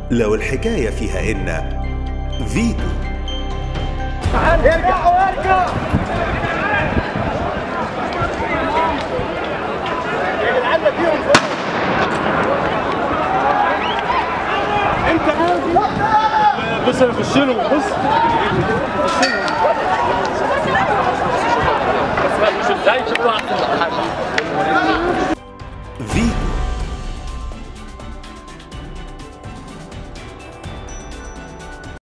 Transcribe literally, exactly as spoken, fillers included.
لو الحكاية فيها إن فيتو. ارجع وارجع يا جدعان ده فيهم انت بص يخش له بص يخش له بس مش ازاي شكله احسن.